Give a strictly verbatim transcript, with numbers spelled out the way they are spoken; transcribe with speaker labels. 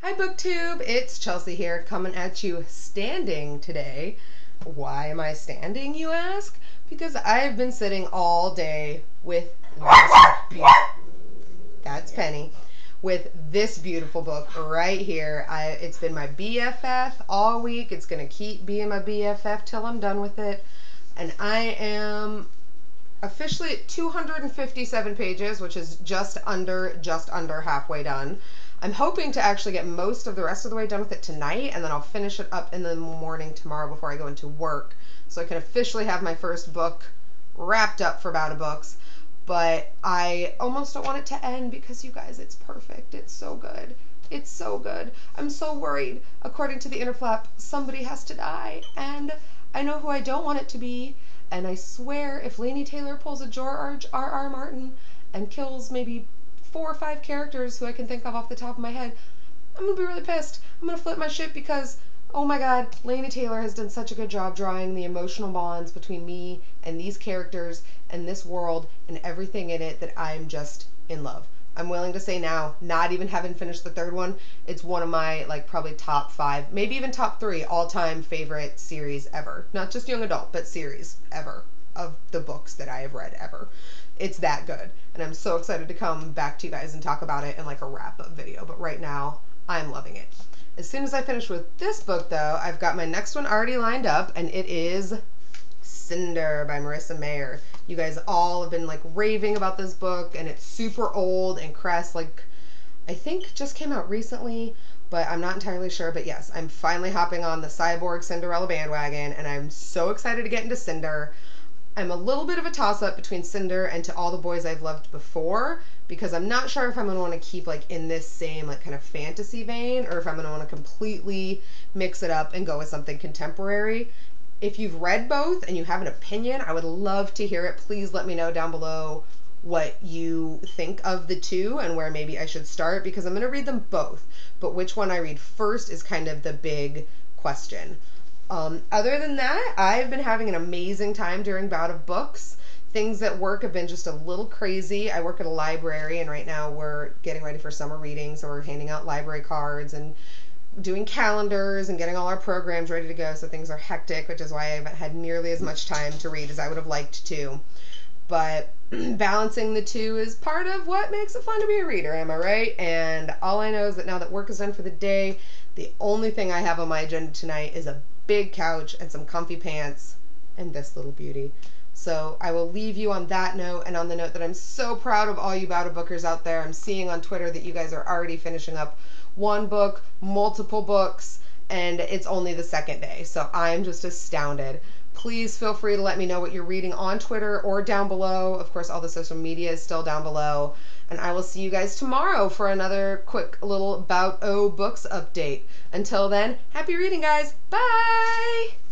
Speaker 1: Hi BookTube, it's Chelsea here coming at you standing today. Why am I standing, you ask? Because I've been sitting all day with this beautiful, that's Penny, with this beautiful book right here. I, it's been my B F F all week. It's going to keep being my B F F till I'm done with it. And I am officially at two hundred fifty-seven pages, which is just under, just under halfway done. I'm hoping to actually get most of the rest of the way done with it tonight, and then I'll finish it up in the morning tomorrow before I go into work, so I can officially have my first book wrapped up for Bout of Books. But I almost don't want it to end because, you guys, it's perfect. It's so good. It's so good. I'm so worried. According to the Inner Flap, somebody has to die, and I know who I don't want it to be. And I swear, if Laini Taylor pulls a George R R. Martin and kills maybe four or five characters who I can think of off the top of my head, I'm gonna be really pissed. I'm gonna flip my shit because, oh my god, Laini Taylor has done such a good job drawing the emotional bonds between me and these characters and this world and everything in it that I'm just in love. I'm willing to say now, not even having finished the third one, it's one of my, like, probably top five, maybe even top three all-time favorite series ever. Not just young adult, but series ever of the books that I have read ever. It's that good, and I'm so excited to come back to you guys and talk about it in like a wrap-up video, but right now, I'm loving it. As soon as I finish with this book, though, I've got my next one already lined up, and it is Cinder by Marissa Meyer. You guys all have been like raving about this book, and it's super old, and Cress, like, I think just came out recently, but I'm not entirely sure. But yes, I'm finally hopping on the Cyborg Cinderella bandwagon, and I'm so excited to get into Cinder. I'm a little bit of a toss-up between Cinder and To All the Boys I've Loved Before, because I'm not sure if I'm going to want to keep like in this same like kind of fantasy vein, or if I'm going to want to completely mix it up and go with something contemporary. If you've read both and you have an opinion, I would love to hear it. Please let me know down below what you think of the two and where maybe I should start, because I'm going to read them both, but which one I read first is kind of the big question. Um, other than that, I've been having an amazing time during Bout of Books. Things at work have been just a little crazy. I work at a library, and right now we're getting ready for summer readings, so we're handing out library cards and doing calendars and getting all our programs ready to go, so things are hectic, which is why I haven't had nearly as much time to read as I would have liked to. But balancing the two is part of what makes it fun to be a reader, am I right? And all I know is that now that work is done for the day, the only thing I have on my agenda tonight is a big couch and some comfy pants and this little beauty. So I will leave you on that note, and on the note that I'm so proud of all you Bout of Bookers out there. I'm seeing on Twitter that you guys are already finishing up one book, multiple books, and it's only the second day. So I'm just astounded. Please feel free to let me know what you're reading on Twitter or down below. Of course, all the social media is still down below. And I will see you guys tomorrow for another quick little Bout O Books update. Until then, happy reading, guys. Bye!